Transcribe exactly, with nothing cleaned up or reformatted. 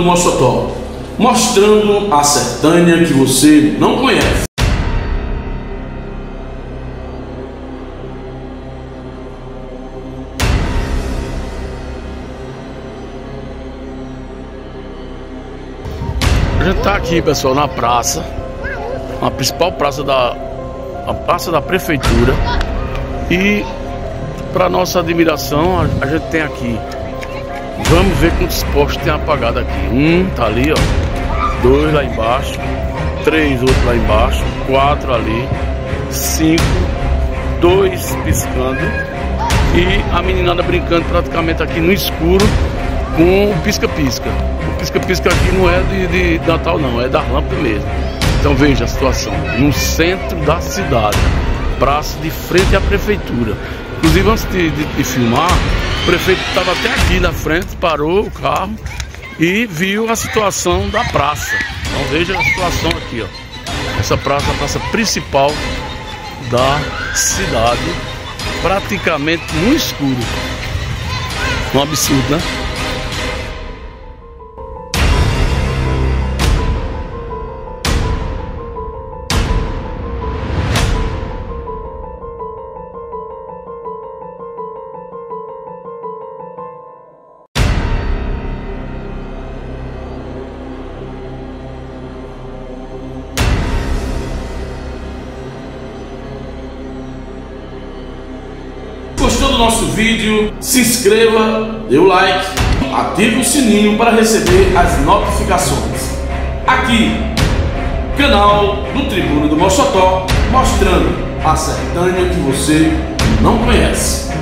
Mossoró, mostrando a Sertânia que você não conhece. A gente tá aqui, pessoal, na praça, a principal praça da a praça da prefeitura, e para nossa admiração a, a gente tem aqui, vamos ver quantos postes tem apagado aqui. Um tá ali, ó, dois lá embaixo, três outros lá embaixo, quatro ali, cinco, dois piscando e a meninada brincando praticamente aqui no escuro com o pisca-pisca. O pisca-pisca aqui não é de, de Natal não, é da lâmpada mesmo. Então veja a situação, no centro da cidade, praça de frente à prefeitura. Inclusive antes de, de, de filmar, o prefeito estava até aqui na frente, parou o carro e viu a situação da praça. Então veja a situação aqui, ó. Essa praça é a praça principal da cidade, praticamente no escuro. Um absurdo, né? Gostou do nosso vídeo? Se inscreva, dê o like, ative o sininho para receber as notificações. Aqui, canal do Tribuno do Mossoró, mostrando a Sertânia que você não conhece.